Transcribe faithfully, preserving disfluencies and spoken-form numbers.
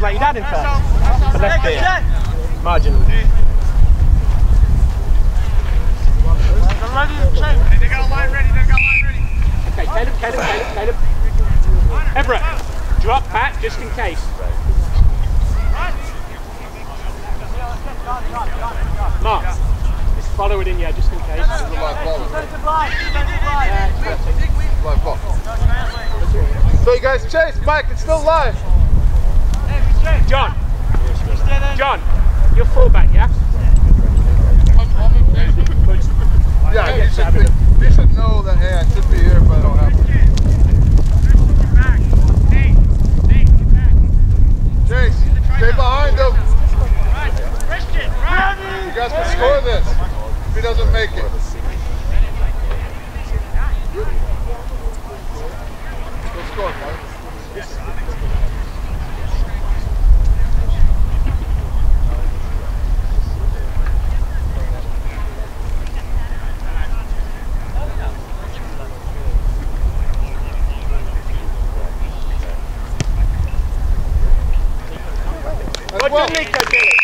like your dad in fact. The left ear. Marginally. They got a line ready, they got a line ready. Okay, Caleb, Caleb, Caleb, Caleb. Everett, drop back just in case. Mark, just follow it in, yeah, just in case. This is a live ball. Live ball. So you guys chase, Mike, it's still live. John, John, you're fullback, yeah? Yeah, you should, be, you should know that, hey, I should be here, but I don't have to. Chase, stay behind him. You guys can score this if he doesn't make it. Go score, Mike. What did Nico do?